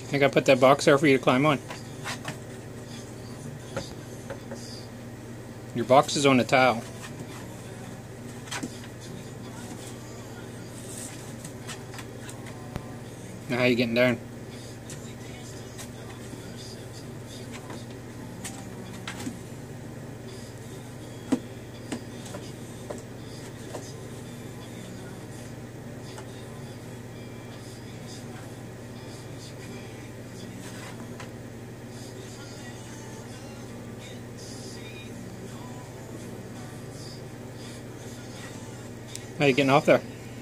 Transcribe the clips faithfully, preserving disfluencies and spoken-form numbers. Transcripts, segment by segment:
I gotta put that box there for you to climb on. Your box is on the tile. Now how you getting down? How you getting off there?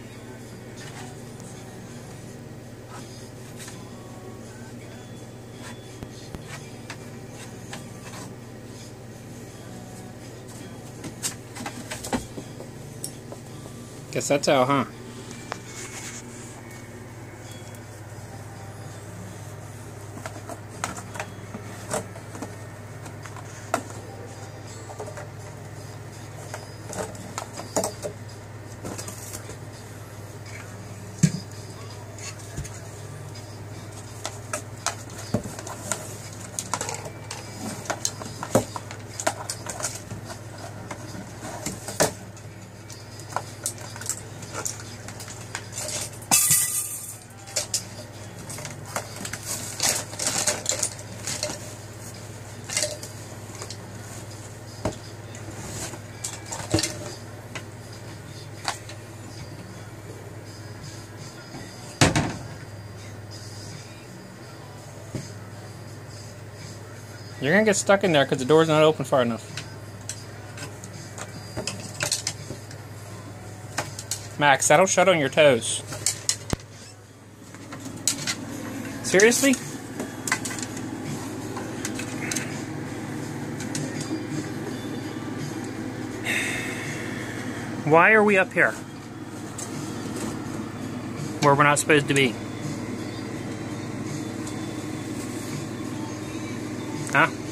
Guess that's how, huh? You're gonna get stuck in there because the door's not open far enough. Max, that'll shut on your toes. Seriously? Why are we up here? Where we're not supposed to be? Huh?